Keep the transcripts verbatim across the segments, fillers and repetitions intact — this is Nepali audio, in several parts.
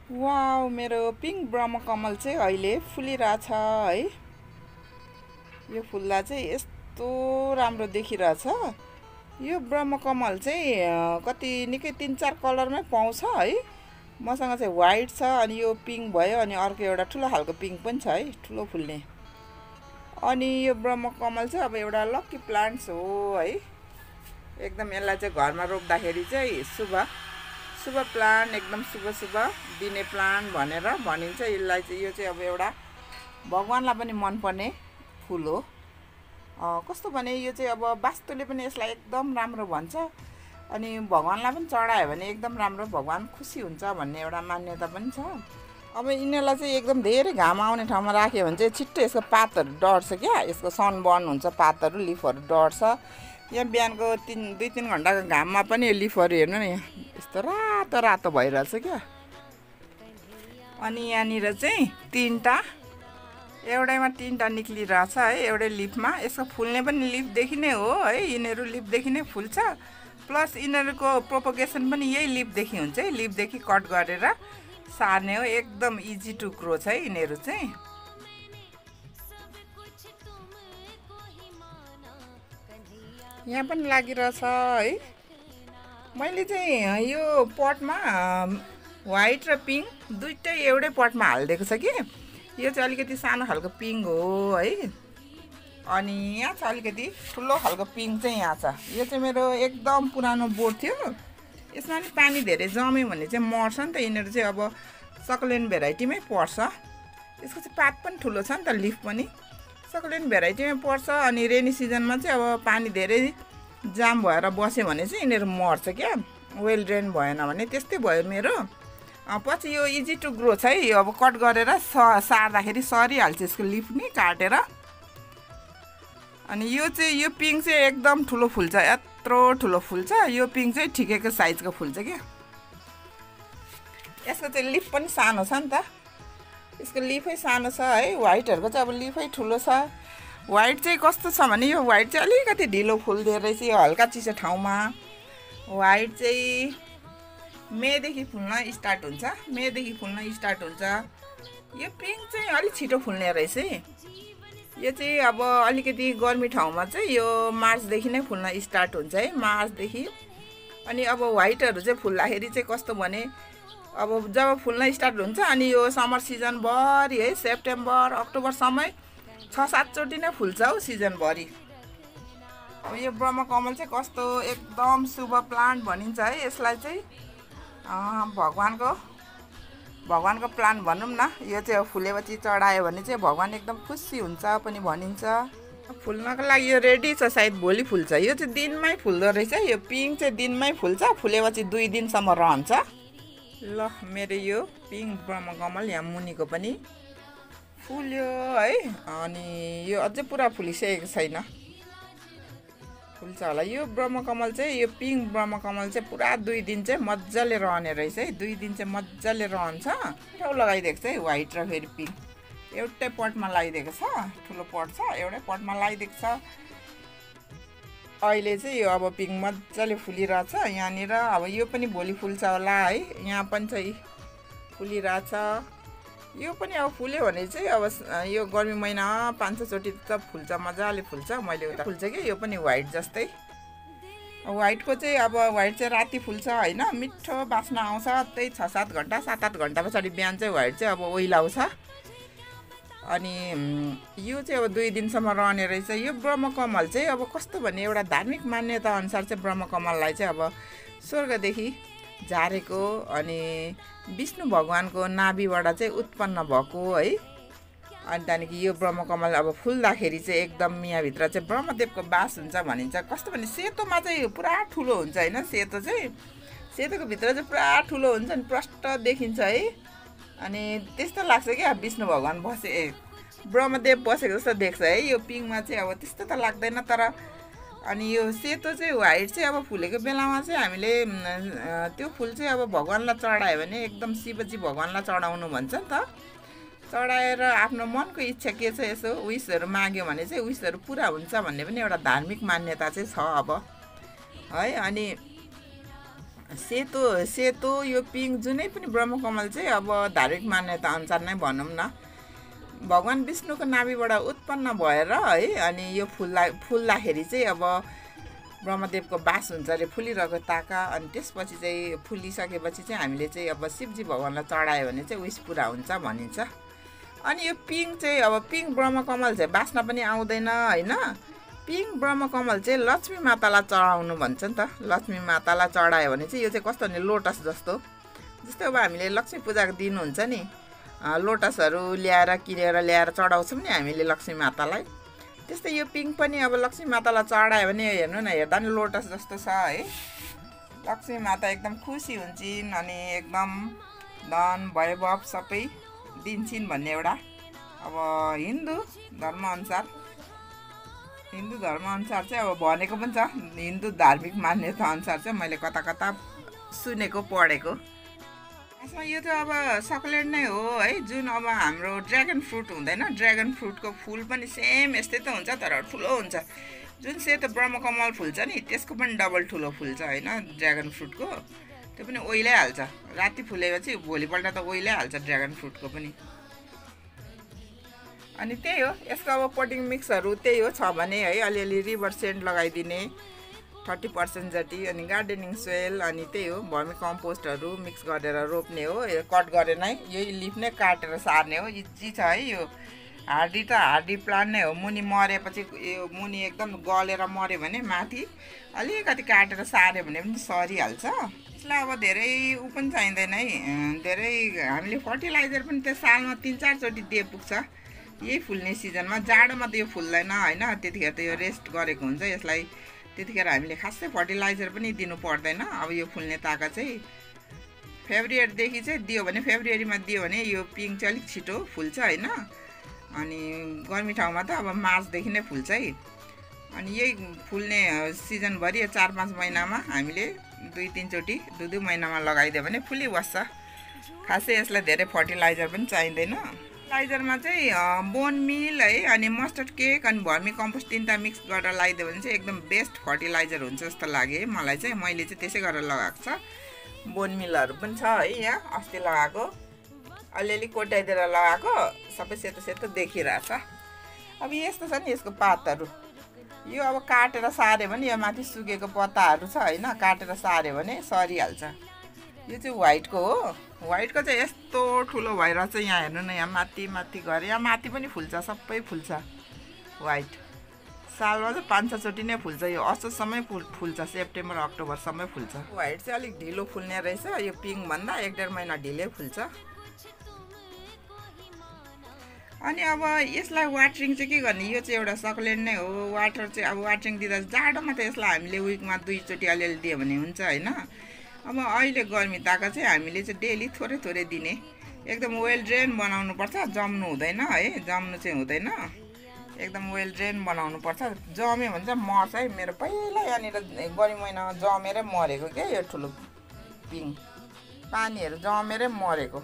वाउ मेरो पिङ्क ब्रह्मकमल चाहिँ अहिले फुलिरहेछ है। यो फुल्दा चाहिँ यस्तो राम्रो देखिरहेछ। यो ब्रह्मकमल चाहिँ अ, कति निकै तिन चार कलरमै पाउँछ है। मसँग चाहिँ व्हाइट छ, अनि यो पिङ्क भयो, अनि अर्को एउटा ठुलो खालको पिङ्क पनि छ है, ठुलो फुल्ने। अनि यो ब्रह्मकमल चाहिँ अब एउटा लक्की प्लान्ट्स हो है। एकदम यसलाई चाहिँ घरमा रोप्दाखेरि चाहिँ शुभ शुभ प्लान्ट, एकदम शुभ शुभ दिने प्लान्ट भनेर भनिन्छ यसलाई चाहिँ। यो चाहिँ अब एउटा भगवान्लाई पनि मनपर्ने फुल हो। अँ, कस्तो भने यो चाहिँ अब वास्तुले पनि यसलाई एकदम राम्रो भन्छ, अनि भगवान्लाई पनि चढायो भने एकदम राम्रो, भगवान् खुसी हुन्छ भन्ने एउटा मान्यता पनि छ। अब यिनीहरूलाई चाहिँ एकदम धेरै घाम आउने ठाउँमा राख्यो भने चाहिँ छिट्टो यसको पातहरू डढ्छ क्या, यसको सनबर्न हुन्छ, पातहरू लिफहरू डढ्छ। यहाँ बिहानको तिन दुई तिन घन्टाको घाममा पनि यो लिफहरू हेर्नु न, यहाँ यस्तो रातो रातो भइरहेछ क्या। अनि यहाँनिर चाहिँ तिनवटा एउटैमा तिनवटा निक्लिरहेछ है एउटै लिफमा। यसको फुल्ने पनि लिफदेखि नै हो है, यिनीहरू लिफदेखि नै फुल्छ। प्लस यिनीहरूको प्रोपोगेसन पनि यही लिफदेखि हुन्छ है, लिफदेखि कट गरेर सार्ने हो। एकदम इजी टु ग्रो छ है यिनीहरू चाहिँ। यहाँ पनि लागिरहेछ है। मैले चाहिँ यो पटमा व्हाइट र पिङ्क दुइटै एउटै पटमा हालिदिएको छ कि। यो चाहिँ अलिकति सानो खालको पिङ्क हो है, अनि यहाँ छ अलिकति ठुलो खालको पिङ्क चाहिँ यहाँ छ। यो चाहिँ मेरो एकदम पुरानो बोट थियो, यसमा नि पानी धेरै जम्यो भने चाहिँ मर्छ नि त यिनीहरू चाहिँ। अब सक्लेन्ट भेराइटीमै पर्छ, यसको चाहिँ पात पनि ठुलो छ नि त, लिफ पनि सक्लेन्ट भेराइटीमै पर्छ। अनि रेनी सिजनमा चाहिँ अब पानी धेरै जाम भएर बस्यो भने चाहिँ यिनीहरू मर्छ क्या, वेल ड्रेन भएन भने। त्यस्तै भयो मेरो। पछि यो इजी टु ग्रो छ है, यो अब कट गरेर स सार्दाखेरि सरिहाल्छ यसको लिफ नि काटेर। अनि यो चाहिँ यो पिङ्क चाहिँ एकदम ठुलो फुल्छ, यत्रो ठुलो फुल्छ। यो पिङ्क चाहिँ ठिकैको साइजको फुल्छ क्या। यसको चाहिँ लिफ पनि सानो छ नि त, यसको लिफै सानो छ है। व्हाइटहरूको चाहिँ अब लिफै ठुलो छ। व्हाइट चाहिँ कस्तो छ भने यो व्हाइट चाहिँ अलिकति ढिलो फुल्दो रहेछ यो हल्का चिसो ठाउँमा। व्हाइट चाहिँ मेदेखि फुल्न स्टार्ट हुन्छ, मेदेखि फुल्न स्टार्ट हुन्छ। यो पिङ्क चाहिँ अलिक छिटो फुल्ने रहेछ है। यो चाहिँ अब अलिकति गर्मी ठाउँमा चाहिँ यो मार्चदेखि नै फुल्न स्टार्ट हुन्छ है, मार्चदेखि। अनि अब व्हाइटहरू चाहिँ फुल्दाखेरि चाहिँ कस्तो भने अब जब फुल्न स्टार्ट हुन्छ अनि यो समर सिजनभरि है, सेप्टेम्बर अक्टोबरसम्म छ सातचोटि नै फुल्छ हौ सिजनभरि। अब यो ब्रह्मकमल चाहिँ कस्तो एकदम शुभ प्लान्ट भनिन्छ है यसलाई चाहिँ। भगवान्को भगवान्को प्लान्ट भनौँ न। यो चाहिँ फुलेपछि चढायो भने चाहिँ भगवान् एकदम खुसी हुन्छ पनि भनिन्छ। फुल्नको लागि यो रेडी छ, सायद भोलि फुल्छ। यो चाहिँ दिनमै फुल्दो रहेछ, यो पिङ्क चाहिँ दिनमै फुल्छ, फुलेपछि दुई दिनसम्म रहन्छ। ल मेरो यो पिङ्क ब्रह्मकमल यहाँ मुनिको पनि फुल्यो है। अनि यो अझै पुरा फुलिसकेको छैन, फुल्छ होला। यो ब्रह्मकमल चाहिँ यो पिङ्क ब्रह्मकमल चाहिँ पुरा दुई दिन चाहिँ मजाले रहने रहेछ है, दुई दिन चाहिँ मजाले रहन्छ। ठाउँ लगाइदिएको छ है व्हाइट र फेरि पिङ्क एउटै पटमा लगाइदिएको छ, ठुलो पट छ एउटै पटमा लगाइदिएको छ। अहिले चाहिँ यो अब पिङ्क मजाले फुलिरहेछ यहाँनिर। अब यो पनि भोलि फुल्छ होला है, यहाँ पनि चाहिँ फुलिरहेछ। यो पनि अब फुल्यो भने चाहिँ अब यो गर्मी महिना पाँच छचोटि त फुल्छ, मजाले फुल्छ। मैले उता फुल्छ कि यो पनि व्हाइट जस्तै। व्हाइटको चाहिँ अब व्हाइट चाहिँ राति फुल्छ होइन, मिठो बास्ना आउँछ। त्यही छ सात घन्टा सात आठ घन्टा पछाडि बिहान चाहिँ व्हाइट चाहिँ अब ओइलाउँछ। अनि यो चाहिँ अब दुई दिनसम्म रहने रहेछ। यो ब्रह्मकमल चाहिँ अब कस्तो भने एउटा धार्मिक मान्यता अनुसार चाहिँ ब्रह्मकमललाई चाहिँ अब स्वर्गदेखि झारेको अनि विष्णु भगवानको नाभिबाट चाहिँ उत्पन्न भएको है। अनि त्यहाँदेखि यो ब्रह्मकमल अब फुल्दाखेरि चाहिँ एकदम यहाँभित्र चाहिँ ब्रह्मदेवको बास हुन्छ भनिन्छ। कस्तो भने सेतोमा चाहिँ पुरा ठुलो हुन्छ होइन, सेतो चाहिँ सेतोको भित्र चाहिँ पुरा ठुलो हुन्छ नि, प्रष्ट देखिन्छ है। अनि त्यस्तो लाग्छ क्या विष्णु भगवान बसे ब्रह्मदेव बसेको जस्तो देख्छ है। यो पिङ्कमा चाहिँ अब त्यस्तो त लाग्दैन। तर अनि यो सेतो चाहिँ व्हाइट चाहिँ अब फुलेको बेलामा चाहिँ हामीले त्यो फुल चाहिँ अब भगवान्लाई चढायो भने एकदम शिवजी भगवान्लाई चढाउनु भन्छ नि त। चढाएर आफ्नो मनको इच्छा के छ यसो विसहरू माग्यो भने चाहिँ विसहरू पुरा हुन्छ भन्ने पनि एउटा धार्मिक मान्यता चाहिँ छ अब है। अनि सेतो सेतो यो पिङ्क जुनै पनि ब्रह्मकमल चाहिँ अब धार्मिक मान्यता अनुसार नै भनौँ न, भगवान् विष्णुको नाभिबाट उत्पन्न भएर है, अनि यो फुल्दा फुल्दाखेरि चाहिँ अब ब्रह्मदेवको बास हुन्छ अरे, फुलिरहेको ताका। अनि त्यसपछि चाहिँ फुलिसकेपछि चाहिँ हामीले चाहिँ अब शिवजी भगवान्लाई चढायो भने चाहिँ विस पुरा हुन्छ भनिन्छ। अनि यो पिङ्क चाहिँ अब पिङ्क ब्रह्मकमल चाहिँ बास्ना पनि आउँदैन होइन, पिङ्क ब्रह्मकमल चाहिँ लक्ष्मी मातालाई चढाउनु भन्छ नि त। लक्ष्मी मातालाई चढायो भने चाहिँ यो चाहिँ कस्तो भने लोटस जस्तो, जस्तै अब हामीले लक्ष्मी पूजाको दिन हुन्छ नि, लोटसहरू ल्याएर किनेर ल्याएर चढाउँछौँ नि हामीले लक्ष्मी मातालाई, त्यस्तै यो पिङ्क पनि अब लक्ष्मी मातालाई चढायो भने हेर्नु न, हेर्दा नि लोटस जस्तो छ है। लक्ष्मी माता एकदम खुसी हुन्छन् अनि एकदम धन वैभव सबै दिन्छन् भन्ने एउटा अब हिन्दू धर्मअनुसार हिन्दू धर्मअनुसार चाहिँ अब भनेको पनि छ, हिन्दू धार्मिक मान्यता अनुसार चाहिँ मैले कता कता सुनेको पढेको। खासमा यो त अब सक्लेट नै हो है, जुन अब हाम्रो ड्र्यागन फ्रुट हुँदैन, ड्र्यागन फ्रुटको फुल पनि सेम यस्तै त हुन्छ तर ठुलो हुन्छ। जुन सेतो ब्रह्मकमल फुल्छ नि त्यसको पनि डबल ठुलो फुल्छ होइन, ड्र्यागन फ्रुटको त्यो पनि ओइलाइहाल्छ, राति फुलेपछि भोलिपल्ट त ओइलाइहाल्छ ड्र्यागन फ्रुटको पनि। अनि त्यही हो यसको अब पटिङ मिक्सहरू त्यही हो, छ भने है अलिअलि रिभर सेन्ट लगाइदिने थर्टी पर्सेन्ट जति, अनि गार्डनिङ सोइल, अनि त्यही हो भर्मी कम्पोस्टहरू मिक्स गरेर रोप्ने हो। कट गरेर नै यही लिफ नै काटेर सार्ने हो। इजी छ है यो, हार्डी त हार्डी प्लान्ट नै हो। मुनि मरेपछि यो मुनि एकदम गलेर मऱ्यो भने माथि अलिकति काटेर सार्यो भने पनि सरिहाल्छ। यसलाई अब धेरै ऊ पनि चाहिँदैन है, धेरै हामीले फर्टिलाइजर पनि त्यो सालमा तिन चारचोटि दिए पुग्छ। यही फुल्ने सिजनमा, जाडोमा त यो फुल्दैन होइन, त्यतिखेर त यो रेस्ट गरेको हुन्छ यसलाई, त्यतिखेर हामीले खासै फर्टिलाइजर पनि दिनु पर्दैन। अब यो फुल्ने ताका चाहिँ फेब्रुअरीदेखि चाहिँ दियो भने, फेब्रुअरीमा दियो भने यो पिङ्क चाहिँ अलिक छिटो फुल्छ होइन, अनि गर्मी ठाउँमा त अब मार्चदेखि नै फुल्छ है। अनि यही फुल्ने सिजनभरि चार पाँच महिनामा हामीले दुई तिनचोटि दुई दुई महिनामा लगाइदियो भने फुलिबस्छ। खासै यसलाई धेरै फर्टिलाइजर पनि चाहिँदैन। फर्टिलाइजरमा चाहिँ बोन मिल है, अनि मस्टर्ड केक अनि भर्मी कम्पोस्ट तिनवटा मिक्स गरेर लगाइदियो भने चाहिँ एकदम बेस्ट फर्टिलाइजर हुन्छ जस्तो लाग्यो है मलाई चाहिँ। मैले चाहिँ त्यसै गरेर लगाएको छ। बोन मिलहरू पनि छ है, यहाँ अस्ति लगाएको अलिअलि कोट्याइदिएर लगाएको, सबै सेतो सेतो देखिरहेछ। अब यस्तो छ नि यसको पातहरू, यो अब काटेर सार्यो भने यो माथि सुकेको पत्ताहरू छ होइन, काटेर सार्यो भने सरिहाल्छ। यो चाहिँ व्हाइटको हो, व्हाइटको चाहिँ यस्तो ठुलो भएर चाहिँ यहाँ हेर्नु न, यहाँ माथि माथि गएर यहाँ माथि पनि फुल्छ, सबै फुल्छ व्हाइट। सालमा चाहिँ पाँच छचोटि नै फुल्छ, यो असोजसम्मै फुल फुल्छ, सेप्टेम्बर अक्टोबरसम्मै फुल्छ। व्हाइट चाहिँ अलिक ढिलो फुल्ने रहेछ, यो पिङ्कभन्दा एक डेढ महिना ढिलै फुल्छ। अनि अब यसलाई वाटरिङ चाहिँ के गर्ने, यो चाहिँ एउटा सक्लेन्ट नै हो। वाटर चाहिँ अब वाटरिङ दिँदा जाडोमा त यसलाई हामीले विकमा दुईचोटि अलिअलि दियो भने हुन्छ होइन। अब अहिले गर्मी ताका चाहिँ हामीले चाहिँ डेली थोरै थोरै दिने, एकदम वेल ड्रेन बनाउनु पर्छ, जम्नु हुँदैन है, जम्नु चाहिँ हुँदैन, एकदम वेल ड्रेन बनाउनु पर्छ। जम्यो भने चाहिँ मर्छ है। मेरो पहिला यहाँनिर गर्मी महिनामा जमेरै मरेको क्या यो ठुलो पिङ, पानीहरू जमेरै मरेको।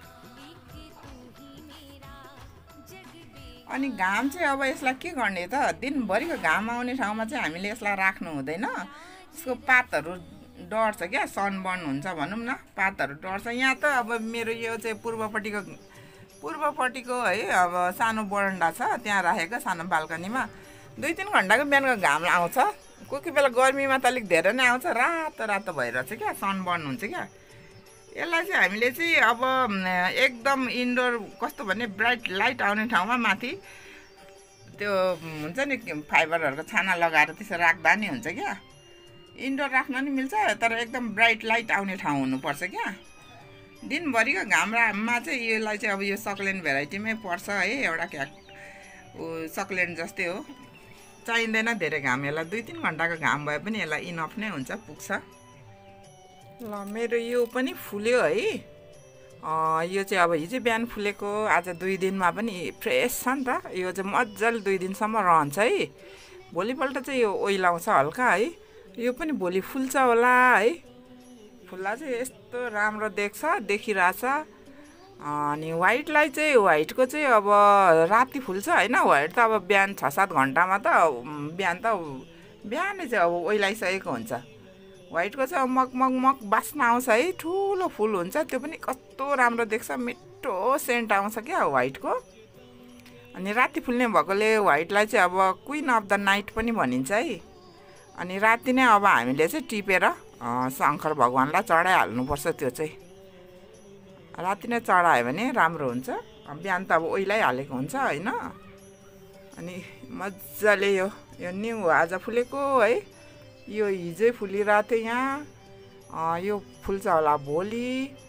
अनि घाम चाहिँ अब यसलाई के गर्ने त, दिनभरिको घाम आउने ठाउँमा चाहिँ हामीले यसलाई राख्नु हुँदैन। यसको पातहरू डढ्छ क्या, सनबर्न हुन्छ भनौँ न, पातहरू डढ्छ। यहाँ त अब मेरो यो चाहिँ पूर्वपट्टिको पूर्वपट्टिको है अब सानो बरन्डा छ, त्यहाँ राखेको सानो बाल्कनीमा दुई तिन घन्टाको बिहानको घाम आउँछ। कोही कोही बेला गर्मीमा त अलिक धेरै नै आउँछ, रातो रातो भइरहेछ क्या, सनबर्न हुन्छ क्या। यसलाई चाहिँ हामीले चाहिँ अब एकदम इन्डोर कस्तो भने ब्राइट लाइट आउने ठाउँमा माथि त्यो हुन्छ नि फाइबरहरूको छाना लगाएर त्यसो राख्दा नि हुन्छ क्या। इन्डोर राख्न नि मिल्छ, तर एकदम ब्राइट लाइट आउने ठाउँ हुनुपर्छ क्या। दिनभरिको घाममा चाहिँ यसलाई चाहिँ अब यो सक्लेन्ट भेराइटीमै पर्छ है, एउटा क्या सक्लेन्ट जस्तै हो, चाहिँदैन धेरै घाम। यसलाई दुई तिन घन्टाको घाम भए पनि यसलाई इनफ नै हुन्छ, पुग्छ। ल मेरो यो पनि फुल्यो है, यो चाहिँ अब हिजो बिहान फुलेको, आज दुई दिनमा पनि फ्रेस छ नि त। यो चाहिँ मजाले दुई दिनसम्म रहन्छ है, भोलिपल्ट चाहिँ यो ओइलाउँछ हल्का है। यो पनि भोलि फुल्छ होला है, फुल्दा चाहिँ यस्तो राम्रो देख्छ, देखिरहेछ। अनि व्हाइटलाई चाहिँ व्हाइटको चाहिँ अब राति फुल्छ होइन, व्हाइट त अब बिहान छ सात घन्टामा त बिहान त बिहानै चाहिँ अब ओइलाइसकेको हुन्छ। व्हाइटको चाहिँ मग मग मग बास्ना आउँछ है, ठुलो फुल हुन्छ, त्यो पनि कस्तो राम्रो देख्छ, मिठो सेन्ट आउँछ क्या व्हाइटको। अनि राति फुल्ने भएकोले व्हाइटलाई चाहिँ अब क्विन अफ द नाइट पनि भनिन्छ है। अनि राति नै अब हामीले चाहिँ टिपेर शङ्कर भगवानलाई चढाइहाल्नुपर्छ, त्यो चाहिँ राति नै चढायो भने राम्रो हुन्छ। बिहान त अब ओइलाइहालेको हुन्छ होइन। अनि मजाले यो यो न्यू आज फुलेको है, यो हिजै फुलिरहेको थियो यहाँ, यो फुल्छ होला भोलि।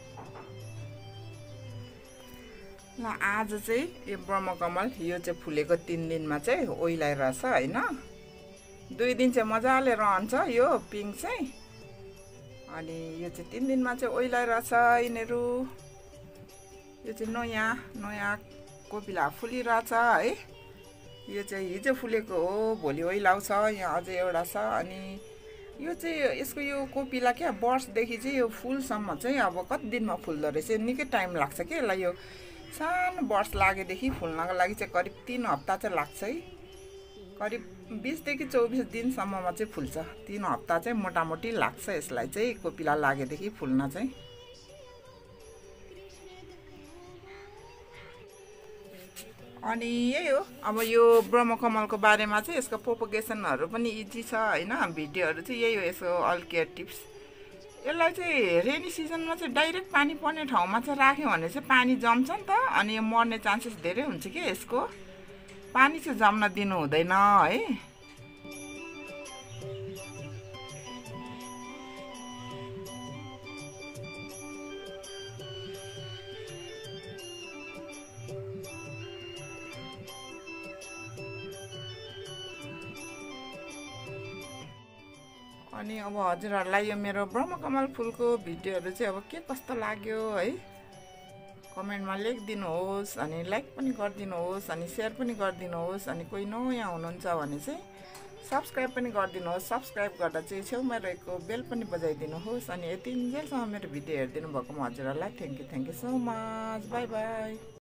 ल आज चाहिँ यो ब्रह्मकमल यो चाहिँ फुलेको तिन दिनमा चाहिँ ओइलाइरहेछ होइन। दुई दिन चाहिँ मजाले रहन्छ यो पिङ्क चाहिँ, अनि यो चाहिँ तिन दिनमा चाहिँ ओइलाइरहेछ यिनीहरू। यो चाहिँ नयाँ नयाँ कोपिला फुलिरहेछ है। यो चाहिँ हिजो फुलेको हो, भोलि ओइलाउँछ। यहाँ अझै एउटा छ। अनि यो चाहिँ यसको यो कोपिला क्या वर्षदेखि चाहिँ यो फुलसम्म चाहिँ अब कति दिनमा फुल्दो रहेछ, निकै टाइम लाग्छ कि यसलाई। यो सानो वर्ष लागेदेखि फुल्नको लागि चाहिँ करिब तिन हप्ता चाहिँ लाग्छ है। करिब बिसदेखि चौबिस दिनसम्ममा चाहिँ फुल्छ। तिन हप्ता चाहिँ मोटामोटी लाग्छ यसलाई चाहिँ कोपिला लागेदेखि फुल्न चाहिँ। अनि यही हो, अब यो ब्रह्मकमलको बारेमा चाहिँ यसको प्रोपोगेसनहरू पनि इजी छ होइन। भिडियोहरू चाहिँ यही हो यसको अल केयर टिप्स। यसलाई चाहिँ रेनी सिजनमा चाहिँ डाइरेक्ट पानी पर्ने ठाउँमा चाहिँ राख्यो भने चाहिँ पानी जम्छ नि त, अनि यो मर्ने चान्सेस धेरै हुन्छ कि यसको। पानी चाहिँ जम्न दिनु हुँदैन है। अनि अब हजुरहरूलाई यो मेरो ब्रह्मकमल फुलको भिडियोहरू चाहिँ अब के कस्तो लाग्यो है, कमेन्टमा लेखिदिनुहोस्। अनि लाइक पनि गरिदिनुहोस्, अनि सेयर पनि गरिदिनुहोस्। अनि कोही नयाँ हुनुहुन्छ भने चाहिँ सब्सक्राइब पनि गरिदिनुहोस्। सब्सक्राइब गर्दा चाहिँ छेउमा रहेको बेल पनि बजाइदिनुहोस्। अनि यति जेलसम्म मेरो भिडियो हेरिदिनु भएकोमा हजुरहरूलाई thank you thank you so much. Bye by.